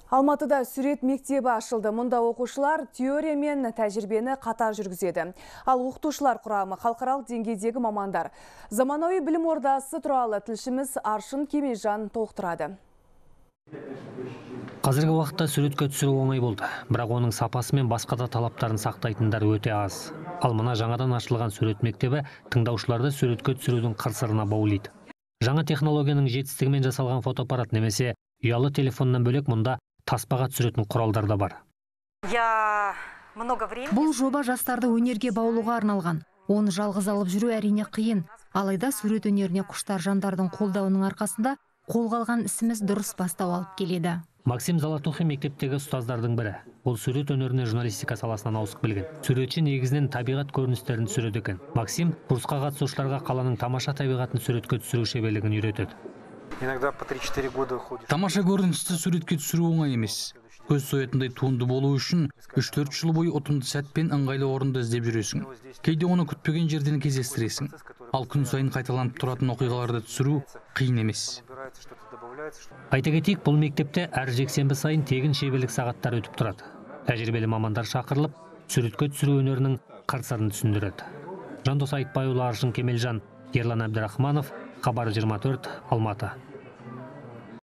Алматыда сурет мектебі ашылды. Мұнда оқушылар теория мен тәжірибені қатар жүргізеді. Ал оқытушылар құрамы халықаралық деңгейдегі мамандар. Заманауи білім ордасы туралы тілшіміз Аршын Кемелжан толықтырады. Қазіргі уақытта суретке түсіру оңай болды, бірақ оның сапасы мен басқа да талаптарын сақтайтындар өте аз. Ал мына жаңадан ашылған сурет мектебі тыңдаушыларды суретке түсірудің қыр-сырына баулиды. Жаңа технологияның жетістігімен жасалған фотоаппарат немесе ұялы телефоннан бөлек мұнда таспаға түсіретін құралдар да бар. Бұл жоба жастарды өнерге баулуға арналған. Оны жалғыз алып жүру әрине қиын. Алайда сурет өнеріне құштар жандардың қолдауының арқасында қолға алған ісіміз дұрыс бастау алып келеді. Максим Золотухин мектептегі ұстаздардың бірі. Ол сурет өнеріне журналистика саласынан ауысып келген. Суретші негізінен табиғат көріністерін түсіреді екен. Максим курсқа қатысушыларға қаланың тамаша табиғатын суретке түсіру шеберлігін үйретеді. Тамаша көріністі суретке түсіру оңай емес. Көз соятындай туынды болу үшін 3-4 жыл бойы ұтымды сәт пен ыңғайлы орынды іздеп жүресің. Кейде оны күтпеген жерден кездестіресің. Ал күн сайын қайталанып тұратын оқиғаларды түсіру қиын емес. Айта кетейік, бұл мектепте әр жексенбі сайын тегін шеберлік сағаттар өтіп тұрады. Тәжірибелі мамандар шақырылып, суретке түсіру өнерінің қыр-сырын түсіндіреді. Жандос Айтбайұлы, Аршын Кемелжан, Ерлан Әбдірахманов, Хабар 24, Алматы.